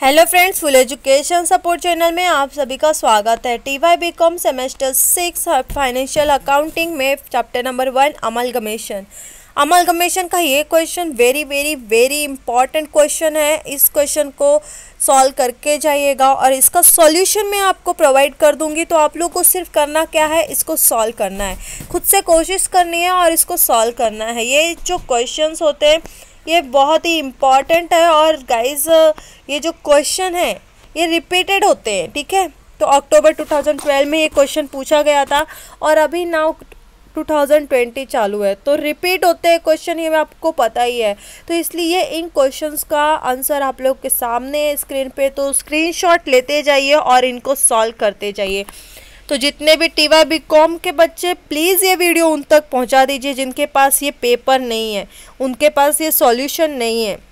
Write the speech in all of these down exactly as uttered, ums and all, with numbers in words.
Hello friends, full education support channel में आप सभी का स्वागत है। T Y B com semester six financial accounting में chapter number one amalgamation. Amalgamation का ये question very very very important question है। इस क्वेश्चन को सॉल्व करके जाइएगा और इसका सॉल्यूशन मैं आपको प्रोवाइड कर दूंगी। तो आप लोग को सिर्फ करना क्या है, इसको सॉल्व करना है, खुद से कोशिश करनी है और इसको सॉल्व करना है। ये जो क्वेश्चंस होते हैं ये बहुत ही इम्पॉर्टेंट है और गाइस ये जो क्वेश्चन है ये रिपीटेड होते हैं, ठीक है। तो अक्टूबर टू थाउजेंड ट्वेल्व में ये क्वेश्चन पूछा गया था और अभी नाउ टू थाउजेंड ट्वेंटी चालू है, तो रिपीट होते हैं क्वेश्चन, ये आपको पता ही है। तो इसलिए इन क्वेश्चंस का आंसर आप लोग के सामने स्क्रीन पे, तो स्क्रीनशॉट लेते जाइए और इनको सॉल्व करते जाइए। तो जितने भी टी वाई बी कॉम के बच्चे प्लीज़ ये वीडियो उन तक पहुंचा दीजिए जिनके पास ये पेपर नहीं है, उनके पास ये सॉल्यूशन नहीं है।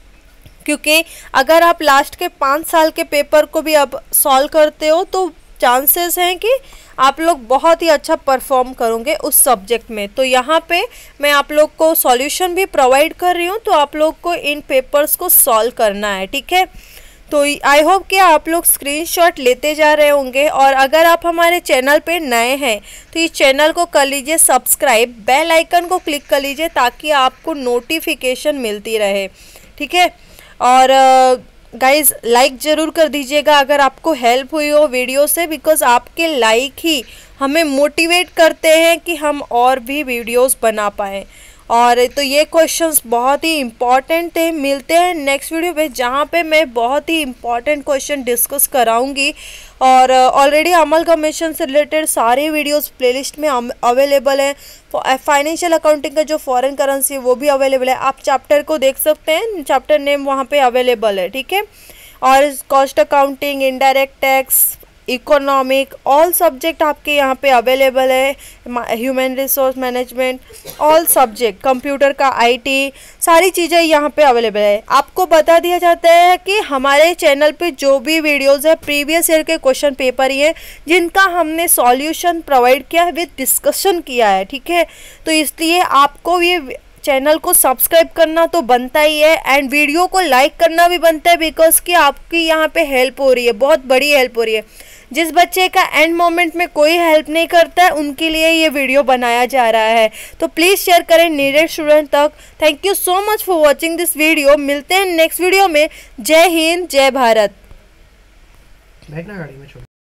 क्योंकि अगर आप लास्ट के पाँच साल के पेपर को भी अब सॉल्व करते हो तो चांसेस हैं कि आप लोग बहुत ही अच्छा परफॉर्म करोगे उस सब्जेक्ट में। तो यहाँ पे मैं आप लोग को सॉल्यूशन भी प्रोवाइड कर रही हूँ, तो आप लोग को इन पेपर्स को सॉल्व करना है, ठीक है। तो आई होप कि आप लोग स्क्रीनशॉट लेते जा रहे होंगे। और अगर आप हमारे चैनल पे नए हैं तो इस चैनल को कर लीजिए सब्सक्राइब, बेल आइकन को क्लिक कर लीजिए ताकि आपको नोटिफिकेशन मिलती रहे, ठीक है। और गाइज़ uh, लाइक ज़रूर कर दीजिएगा अगर आपको हेल्प हुई हो वीडियो से, बिकॉज़ आपके लाइक ही हमें मोटिवेट करते हैं कि हम और भी वीडियोस बना पाएँ। और तो ये क्वेश्चंस बहुत ही इम्पॉर्टेंट थे। मिलते हैं नेक्स्ट वीडियो में जहाँ पे मैं बहुत ही इम्पॉर्टेंट क्वेश्चन डिस्कस कराऊंगी। और ऑलरेडी अमलगमेशन से रिलेटेड सारे वीडियोस प्लेलिस्ट में अवेलेबल हैं। फाइनेंशियल अकाउंटिंग का जो फॉरेन करेंसी है वो भी अवेलेबल है, आप चैप्टर को देख सकते हैं, चैप्टर नेम वहाँ पे अवेलेबल है, ठीक है। और cost accounting, indirect tax, economic, all subject आपके यहाँ पे अवेलेबल है। Human resource management, all subject, computer का आईटी, सारी चीज़ें यहाँ पे अवेलेबल है। आपको बता दिया जाता है कि हमारे चैनल पे जो भी वीडियोस है प्रीवियस ईयर के क्वेश्चन पेपर ही है जिनका हमने सॉल्यूशन प्रोवाइड किया है, विद डिस्कशन किया है, ठीक है। तो इसलिए आपको ये चैनल को सब्सक्राइब करना तो बनता ही है एंड वीडियो को लाइक करना भी बनता है, बिकॉज कि आपकी यहाँ पे हेल्प हो रही है, बहुत बड़ी हेल्प हो रही है। जिस बच्चे का एंड मोमेंट में कोई हेल्प नहीं करता है उनके लिए ये वीडियो बनाया जा रहा है। तो प्लीज़ शेयर करें नीडेड स्टूडेंट तक। Thank you so much for watching this video. मिलते हैं नेक्स्ट वीडियो में। जय हिंद, जय भारत। बैठना गाड़ी में छोड़।